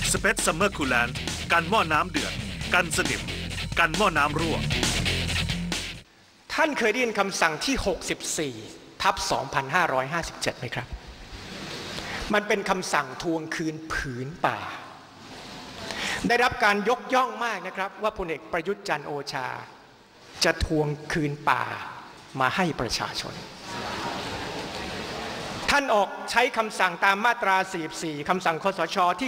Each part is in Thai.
สเปซซัมเมอร์คูลแลนต์กันหม้อน้ำเดือดกันสนิมกันหม้อน้ำรั่วท่านเคยได้ยินคำสั่งที่64/2557ไหมครับมันเป็นคำสั่งทวงคืนผืนป่าได้รับการยกย่องมากนะครับว่าพลเอกประยุทธ์จันทร์โอชาจะทวงคืนป่ามาให้ประชาชนท่านออกใช้คำสั่งตามมาตรา44คำสั่งคสชที่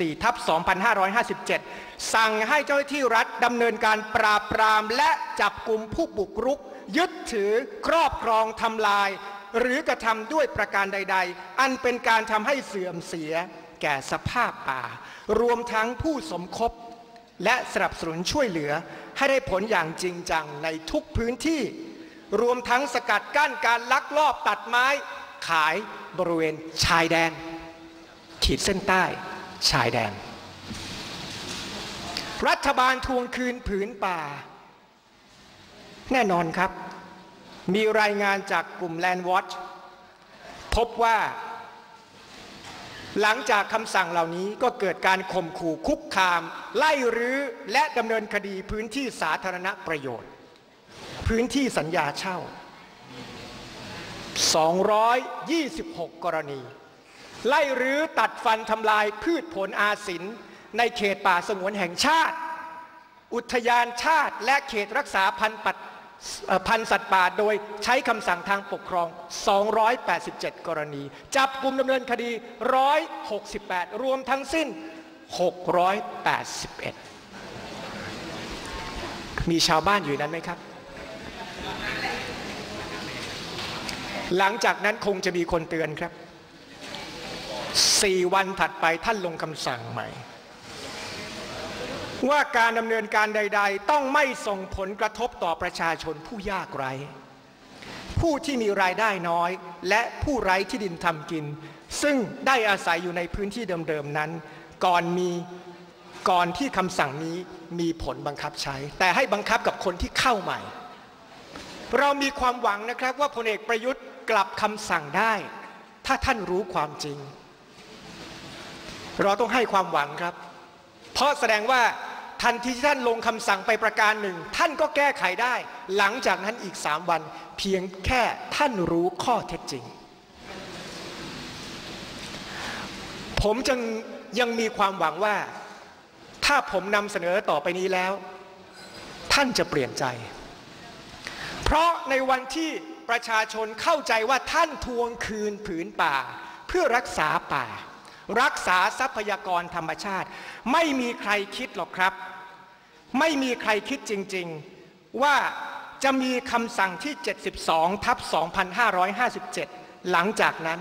64/2557สั่งให้เจ้าหน้าที่รัฐดำเนินการปราบปรามและจับกุมผู้บุกรุกยึดถือครอบครองทำลายหรือกระทำด้วยประการใดๆอันเป็นการทำให้เสื่อมเสียแก่สภาพป่ารวมทั้งผู้สมคบและสนับสนุนช่วยเหลือให้ได้ผลอย่างจริงจังในทุกพื้นที่รวมทั้งสกัดกั้นการลักลอบตัดไม้ขายบริเวณชายแดนขีดเส้นใต้ชายแดนรัฐบาลทวงคืนผืนป่าแน่นอนครับมีรายงานจากกลุ่ม Land Watch พบว่าหลังจากคำสั่งเหล่านี้ก็เกิดการข่มขู่คุกคามไล่รื้อและดำเนินคดีพื้นที่สาธารณประโยชน์พื้นที่สัญญาเช่า226 กรณีไล่รื้อตัดฟันทำลายพืชผลอาศิลป์ในเขตป่าสงวนแห่งชาติอุทยานชาติและเขตรักษาพันธุ์สัตว์ป่าโดยใช้คำสั่งทางปกครอง287 กรณีจับกุมดำเนินคดี168รวมทั้งสิ้น681มีชาวบ้านอยู่นั้นไหมครับหลังจากนั้นคงจะมีคนเตือนครับ4 วันถัดไปท่านลงคำสั่งใหม่ว่าการดำเนินการใดๆต้องไม่ส่งผลกระทบต่อประชาชนผู้ยากไร้ผู้ที่มีรายได้น้อยและผู้ไร้ที่ดินทำกินซึ่งได้อาศัยอยู่ในพื้นที่เดิมๆนั้นก่อนที่คำสั่งนี้มีผลบังคับใช้แต่ให้บังคับกับคนที่เข้าใหม่เรามีความหวังนะครับว่าพลเอกประยุทธ์กลับคำสั่งได้ถ้าท่านรู้ความจริงเราต้องให้ความหวังครับเพราะแสดงว่าทันทีที่ท่านลงคำสั่งไปประการหนึ่งท่านก็แก้ไขได้หลังจากนั้นอีก3 วันเพียงแค่ท่านรู้ข้อเท็จจริงผมจึงยังมีความหวังว่าถ้าผมนำเสนอต่อไปนี้แล้วท่านจะเปลี่ยนใจเพราะในวันที่ประชาชนเข้าใจว่าท่านทวงคืนผืนป่าเพื่อรักษาป่ารักษาทรัพยากรธรรมชาติไม่มีใครคิดหรอกครับไม่มีใครคิดจริงๆว่าจะมีคำสั่งที่72/2557หลังจากนั้น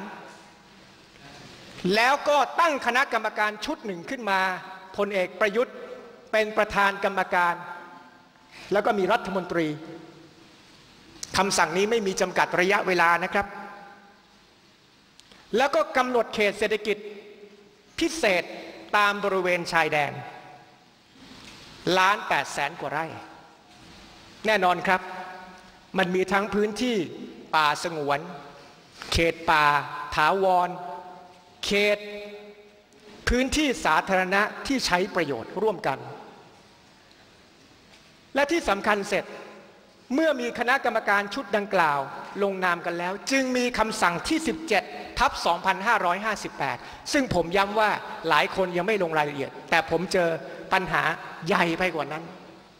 แล้วก็ตั้งคณะกรรมการชุดหนึ่งขึ้นมาพลเอกประยุทธ์เป็นประธานกรรมการแล้วก็มีรัฐมนตรีคำสั่งนี้ไม่มีจำกัดระยะเวลานะครับแล้วก็กำหนดเขตเศรษฐกิจพิเศษตามบริเวณชายแดน1,800,000 กว่าไร่แน่นอนครับมันมีทั้งพื้นที่ป่าสงวนเขตป่าถาวรเขตพื้นที่สาธารณะที่ใช้ประโยชน์ร่วมกันและที่สำคัญเสร็จเมื่อมีคณะกรรมการชุดดังกล่าวลงนามกันแล้วจึงมีคำสั่งที่17/2558ซึ่งผมย้ำว่าหลายคนยังไม่ลงรายละเอียดแต่ผมเจอปัญหาใหญ่ไปกว่านั้น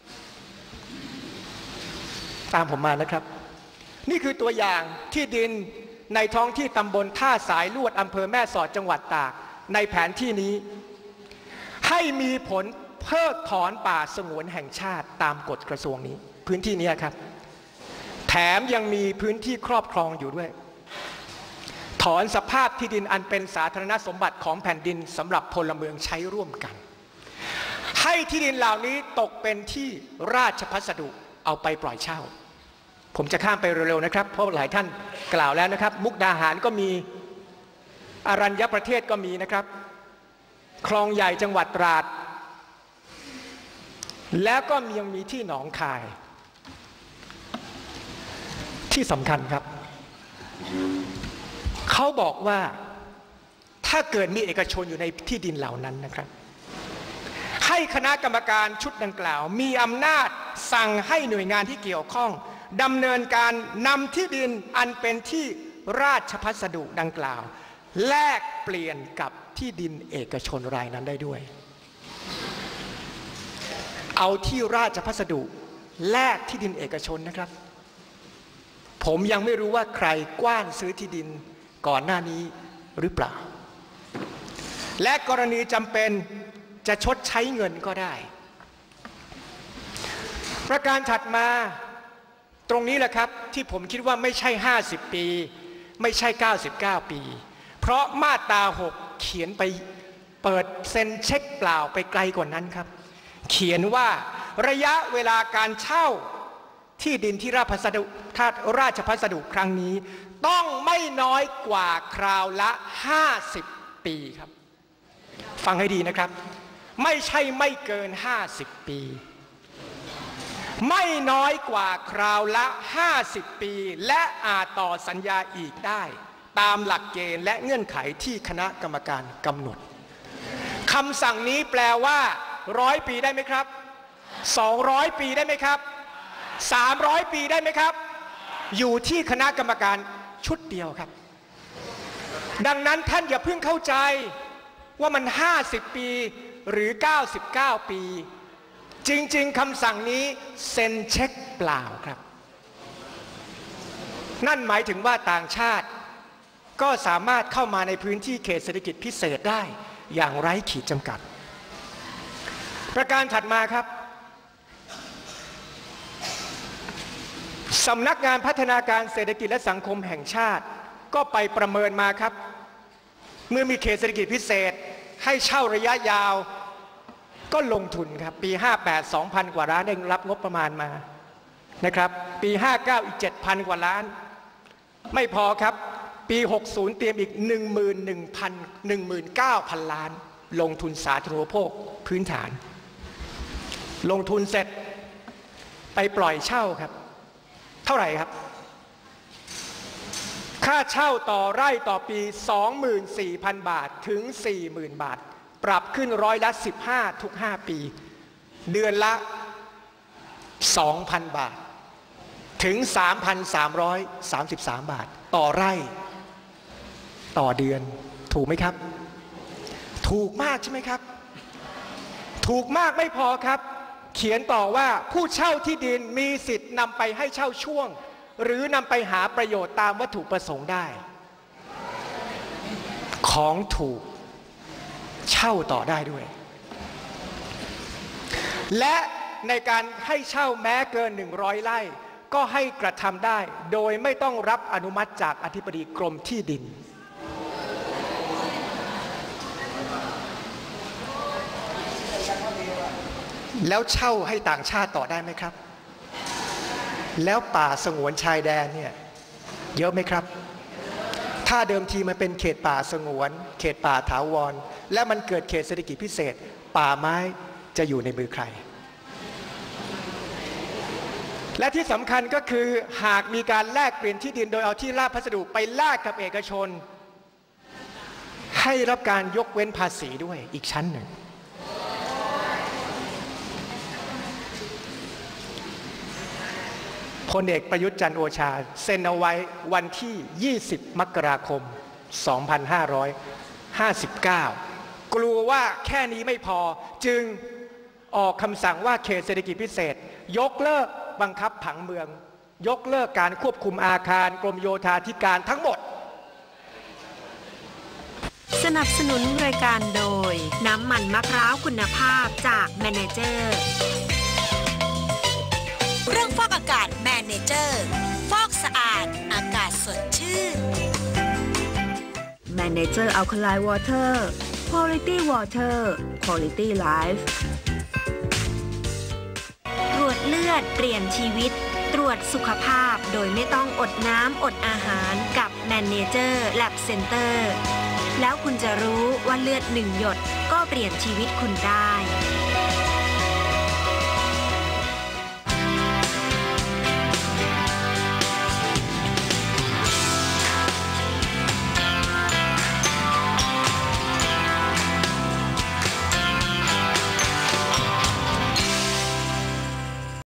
ตามผมมานะครับนี่คือตัวอย่างที่ดินในท้องที่ตำบลท่าสายลวดอำเภอแม่สอดจังหวัดตากในแผนที่นี้ให้มีผลเพิกถอนป่าสงวนแห่งชาติตามกฎกระทรวงนี้พื้นที่นี้ครับแถมยังมีพื้นที่ครอบครองอยู่ด้วยถอนสภาพที่ดินอันเป็นสาธารณสมบัติของแผ่นดินสำหรับพลเมืองใช้ร่วมกันให้ที่ดินเหล่านี้ตกเป็นที่ราชพัสดุเอาไปปล่อยเช่าผมจะข้ามไปเร็วๆนะครับเพราะหลายท่านกล่าวแล้วนะครับมุกดาหารก็มีอรัญญประเทศก็มีนะครับคลองใหญ่จังหวัดตราดแล้วก็ยังมีที่หนองคายที่สำคัญครับเขาบอกว่าถ้าเกิดมีเอกชนอยู่ในที่ดินเหล่านั้นนะครับให้คณะกรรมการชุดดังกล่าวมีอำนาจสั่งให้หน่วยงานที่เกี่ยวข้องดำเนินการนำที่ดินอันเป็นที่ราชพัสดุดังกล่าวแลกเปลี่ยนกับที่ดินเอกชนรายนั้นได้ด้วยเอาที่ราชพัสดุแลกที่ดินเอกชนนะครับผมยังไม่รู้ว่าใครกว้านซื้อที่ดินก่อนหน้านี้หรือเปล่าและกรณีจำเป็นจะชดใช้เงินก็ได้ประการถัดมาตรงนี้แหละครับที่ผมคิดว่าไม่ใช่50ปีไม่ใช่99ปีเพราะมาตรา6เขียนไปเปิดเซ็นเช็คเปล่าไปไกลกว่านั้นครับเขียนว่าระยะเวลาการเช่าที่ดินที่ราชพัสดุครั้งนี้ต้องไม่น้อยกว่าคราวละ50ปีครับฟังให้ดีนะครับไม่ใช่ไม่เกิน50ปีไม่น้อยกว่าคราวละ50ปีและอาจต่อสัญญาอีกได้ตามหลักเกณฑ์และเงื่อนไขที่คณะกรรมการกำหนดคำสั่งนี้แปลว่า100ปีได้ไหมครับ200ปีได้ไหมครับ300ปีได้ไหมครับอยู่ที่คณะกรรมการชุดเดียวครับดังนั้นท่านอย่าเพิ่งเข้าใจว่ามัน50ปีหรือ99ปีจริงๆคำสั่งนี้เซ็นเช็คเปล่าครับนั่นหมายถึงว่าต่างชาติก็สามารถเข้ามาในพื้นที่เขตเศรษฐกิจพิเศษได้อย่างไร้ขีดจำกัดประการถัดมาครับสำนักงานพัฒนาการเศรษฐกิจและสังคมแห่งชาติก็ไปประเมินมาครับเมื่อมีเขตเศรษฐกิจพิเศษให้เช่าระยะยาวก็ลงทุนครับปี58 2,000 กว่าล้านได้รับงบประมาณมานะครับปี59อีก 7,000 กว่าล้านไม่พอครับปี60เตรียมอีก 19,000 ล้านลงทุนสาธารณูปโภคพื้นฐานลงทุนเสร็จไปปล่อยเช่าครับเท่าไหร่ครับค่าเช่าต่อไร่ต่อปี 24,000 บาทถึง 40,000 บาทปรับขึ้น15%ทุก5ปีเดือนละ 2,000 บาทถึง 3,333 บาทต่อไร่ต่อเดือนถูกไหมครับถูกมากใช่ไหมครับถูกมากไม่พอครับเขียนต่อว่าผู้เช่าที่ดินมีสิทธิ์นำไปให้เช่าช่วงหรือนำไปหาประโยชน์ตามวัตถุประสงค์ได้ของถูกเช่าต่อได้ด้วยและในการให้เช่าแม้เกิน100ไร่ก็ให้กระทำได้โดยไม่ต้องรับอนุมัติจากอธิบดีกรมที่ดินแล้วเช่าให้ต่างชาติต่อได้ไหมครับแล้วป่าสงวนชายแดนเนี่ยเยอะไหมครับถ้าเดิมทีมันเป็นเขตป่าสงวนเขตป่าถาวรและมันเกิดเขตเศรษฐกิจพิเศษป่าไม้จะอยู่ในมือใครและที่สำคัญก็คือหากมีการแลกเปลี่ยนที่ดินโดยเอาที่ราชพัสดุไปแลกกับเอกชนให้รับการยกเว้นภาษีด้วยอีกชั้นหนึ่งพลเอกประยุทธ์จันทร์โอชาเซ็นเอาไว้วันที่20มกราคม2559กลัวว่าแค่นี้ไม่พอจึงออกคำสั่งว่าเขตเศรษฐกิจพิเศษยกเลิกบังคับผังเมืองยกเลิกการควบคุมอาคารกรมโยธาธิการทั้งหมดสนับสนุนรายการโดยน้ำมันมะพร้าวคุณภาพจากแมเนเจอร์เครื่องฟอกอากาศแมเนเจอร์ฟอกสะอาดอากาศสดชื่นแมเนเจอร์อัลคาไลน์วอเตอร์ควอลิตี้วอเตอร์ควอลิตี้ไลฟ์ตรวจเลือดเปลี่ยนชีวิตตรวจสุขภาพโดยไม่ต้องอดน้ำอดอาหารกับแมเนเจอร์แลบเซ็นเตอร์แล้วคุณจะรู้ว่าเลือด1 หยดก็เปลี่ยนชีวิตคุณได้